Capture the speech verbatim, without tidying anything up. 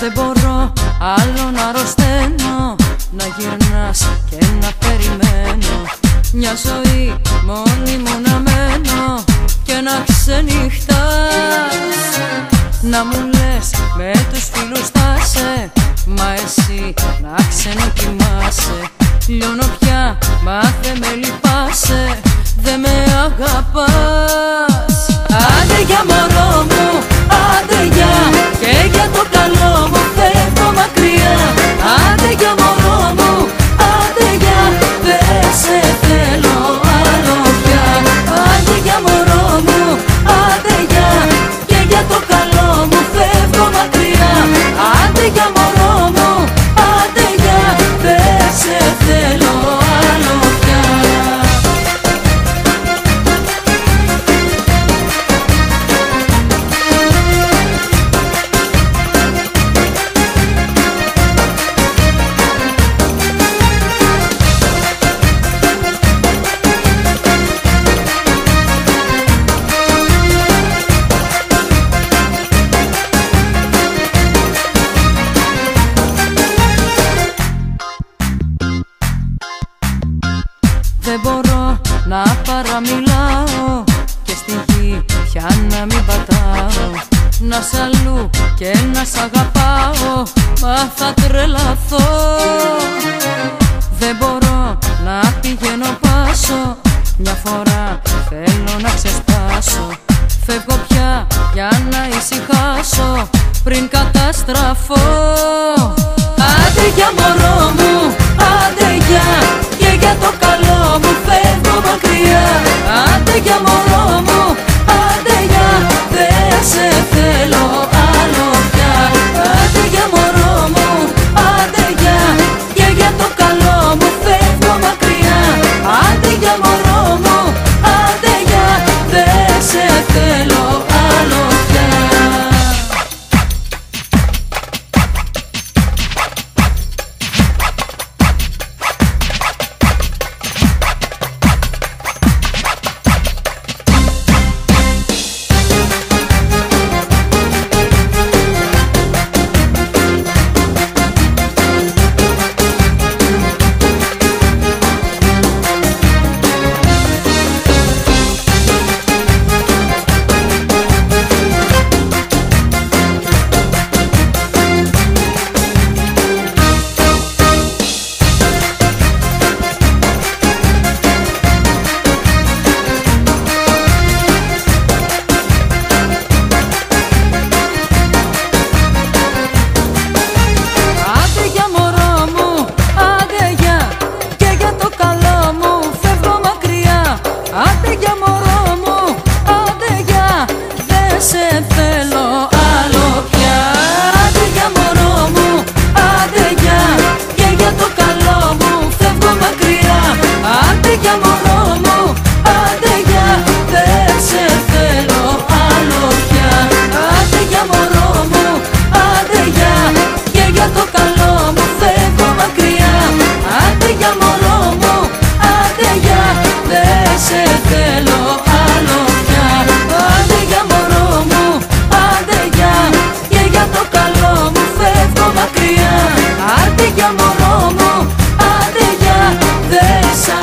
Δεν μπορώ άλλο να αρρωσταίνω, να γυρνάς και να περιμένω. Μια ζωή μόνη μου να μένω και να ξενυχτάς. Να μου λες με τους φίλους στάσαι, μα εσύ να ξενοκοιμάσαι. Λιώνω πια, μα δε με λυπάσαι, δε με αγαπάς. Άντε για μωρό μου, άντε για, και για το καλό μου φεύγω μακριά. Άντε για μωρό μου, άντε για, δεν σε θέλω άλλο πια. Άντε για μωρό μου, άντε για, και για το καλό μου φεύγω μακριά. Άντε για μωρό μου, άντε για, δεν σε θέλω άλλο πια. Δεν μπορώ να παραμιλάω και στη γη πια να μην πατάω. Να σ' αλλού και να σ' αγαπάω, μα θα τρελαθώ. Δεν μπορώ να πηγαίνω πάσο, μια φορά θέλω να ξεσπάσω. Φεύγω πια για να ησυχάσω πριν καταστραφώ. Άντε για μωρό μου, άντε για, και για το καλό μου φεύγω μακριά. Άντε για μωρό μου, άντε για, δεν σε θέλω άλλο πια. Άντε για μωρό μου, άντε για, και για το καλό μου φεύγω μακριά. Άντε για μωρό μου, άντε για, δεν σε θέλω άλλο πια. Άντε για μωρό μου, άντε για, δεν σ'